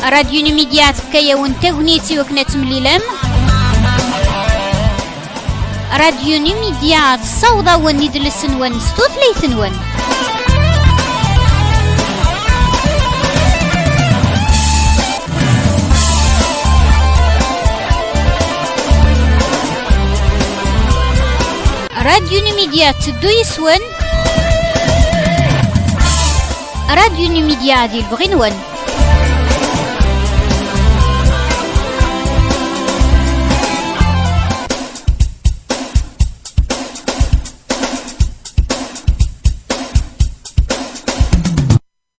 راديو نميديات فكايا ونتغنيتي وكنت مليلم راديو نميديات صودا وندلسن ونستوث ليثنون راديو نميديات تدو يسون راديو نميديات ديال بغينون